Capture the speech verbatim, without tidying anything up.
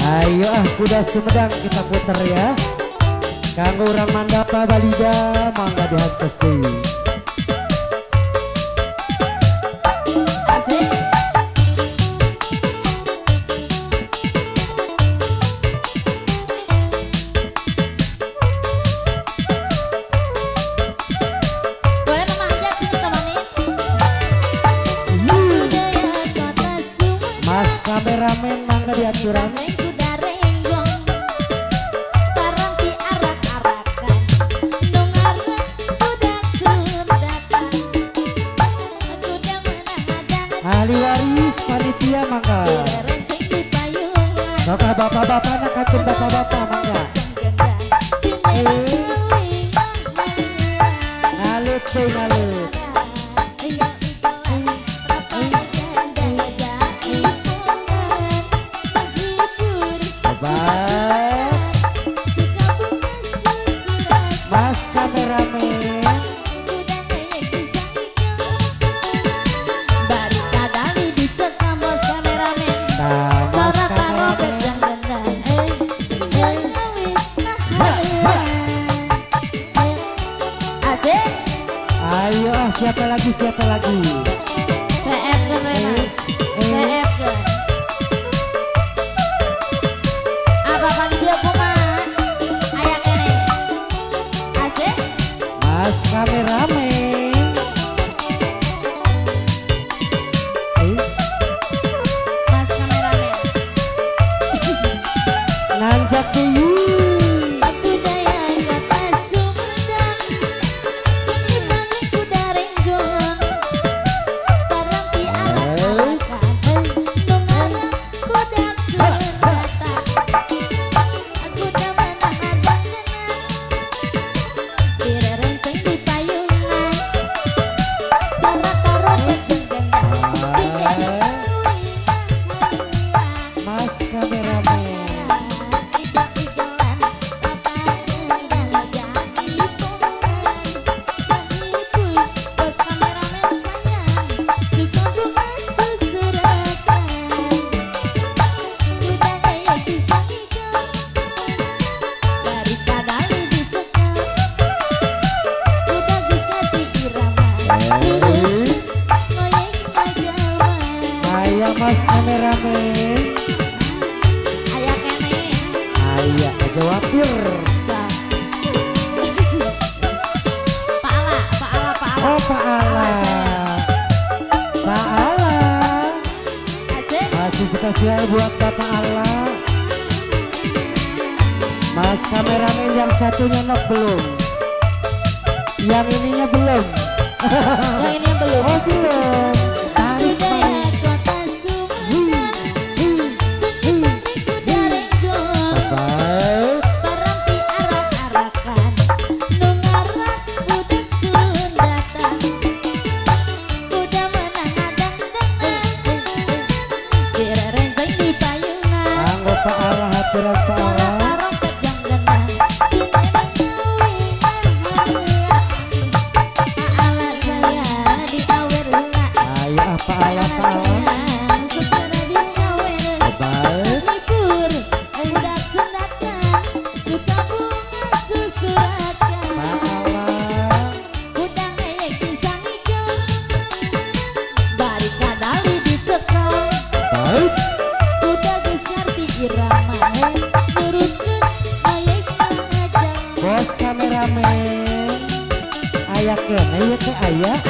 Ayo ah kuda Sumedang kita puter ya. Kanggo urang Mandapa Balida mangga dihantos deui. Kameramen mangga diaturan. Ahli waris panitia mangga. Soka bapak-bapak nak katun bapak-bapak mangga. Ngalut tuh ngalut. Mas kameramen baru kadali dicekam bos kameramen. nah, Mas kameramen ayo ah siapa lagi siapa lagi C F kan mas C F kan apa pagi dia kuma ayak ini asik Mas kameramen eh, mas kameramen nanjak deui. Ayah mas kameramen ayah kene ayah aja wapir. Pak Ala Pak Ala Pak Ala Oh Pak Ala Pak Ala asik masih spesial buat Bapak Ala. Mas kameramen yang satunya nok belum, yang ininya belum. yang ini yang belum Oh belum. Tarik budaya kota Sumedang seni tari kuda renggong baik. barang diarak-arakan nungarak budak Sundatan kuda menang adang-dangan direrenceng di payungan Anggo Pak Ala haturan Pak Ala. Bos kameramen ayah kene ya teh ayah